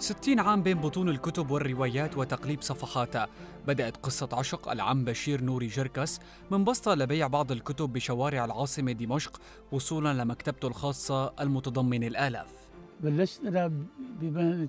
60 عام بين بطون الكتب والروايات وتقليب صفحاتها. بدأت قصة عشق العم بشير نوري جركس من بسطة لبيع بعض الكتب بشوارع العاصمة دمشق وصولا لمكتبته الخاصة المتضمنة الآلاف. بلشت أنا بمهنة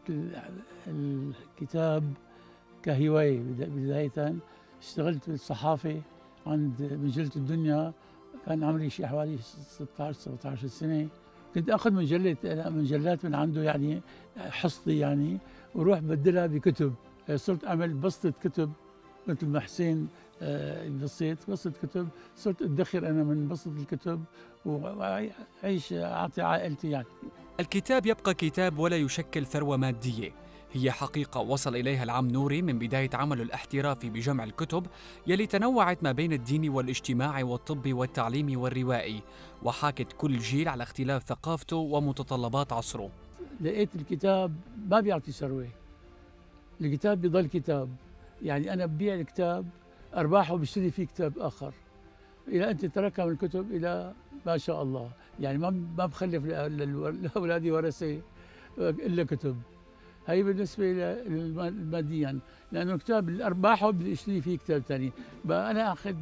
الكتاب كهواية بداية. اشتغلت بالصحافة عند مجلة الدنيا، كان عمري شي حوالي 16 17 سنة. كنت أخذ مجلات من عنده، يعني حصتي يعني، وروح بدلها بكتب. صرت أعمل بسطة كتب مثل ما حسين بسطة كتب. صرت أدخر أنا من بسطة الكتب وأعيش أعطي عائلتي يعني. الكتاب يبقى كتاب ولا يشكل ثروة مادية، هي حقيقة وصل إليها العم نوري من بداية عمله الاحترافي بجمع الكتب يلي تنوعت ما بين الديني والاجتماعي والطبي والتعليمي والروائي، وحاكت كل جيل على اختلاف ثقافته ومتطلبات عصره. لقيت الكتاب ما بيعطي ثروة، الكتاب بيضل كتاب. يعني أنا ببيع الكتاب أرباحه بشتري فيه كتاب آخر، إلى أن تتراكم الكتب إلى ما شاء الله. يعني ما بخلف لأولادي ورثة إلا كتب. هي بالنسبة ماديا، لأنه الكتاب أرباحه بدي أشتري فيه كتاب ثاني. بقى أنا أخذ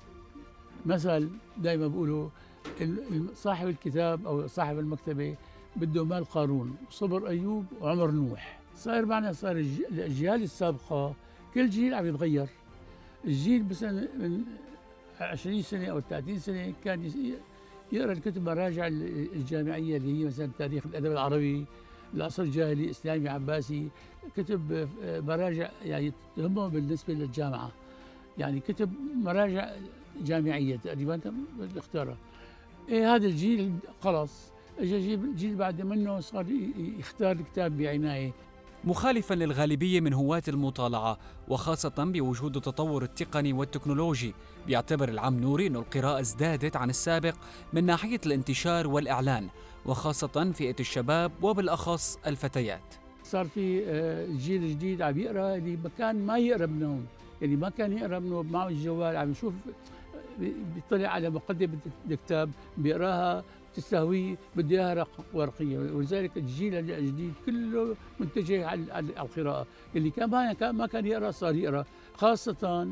مثل دائما بقوله، صاحب الكتاب أو صاحب المكتبة بده مال قارون وصبر أيوب وعمر نوح. صار معنا، صار الأجيال السابقة كل جيل عم يتغير. الجيل مثلا من 20 سنة أو 30 سنة كان يقرأ الكتب مراجع الجامعية اللي هي مثلا تاريخ الأدب العربي، العصر الجاهلي، إسلامي، عباسي، كتب مراجع يعني تهمهم بالنسبة للجامعة، يعني كتب مراجع جامعية تقريبا اختارها. إيه هذا الجيل خلاص، اجى جيل بعد منه صار يختار الكتاب بعناية. مخالفاً للغالبية من هواة المطالعة وخاصة بوجود التطور التقني والتكنولوجي، بيعتبر العم نوري أن القراءة ازدادت عن السابق من ناحية الانتشار والإعلان، وخاصة فئة الشباب وبالأخص الفتيات. صار في جيل جديد عم يقرأ اللي كان ما يقرأ منهم، يعني ما كان يقرأ منه معه الجوال، عم يشوف بيطلع على مقدمة الكتاب بيقراها تستهويه، بده اياها ورقيه. ولذلك الجيل الجديد كله متجه على القراءه، اللي كان ما كان يقرا صار يقرا، خاصه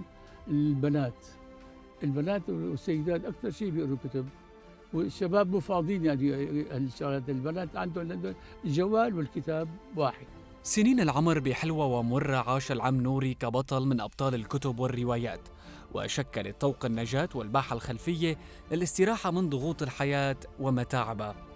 البنات والسيدات اكثر شيء بيقروا كتب، والشباب مو فاضيين يعني الشغلات. البنات عندهم الجوال والكتاب واحد. سنين العمر بحلوة ومرة عاش العم نوري كبطل من أبطال الكتب والروايات، وشكل طوق النجاة والباحة الخلفية للاستراحة من ضغوط الحياة ومتاعبها.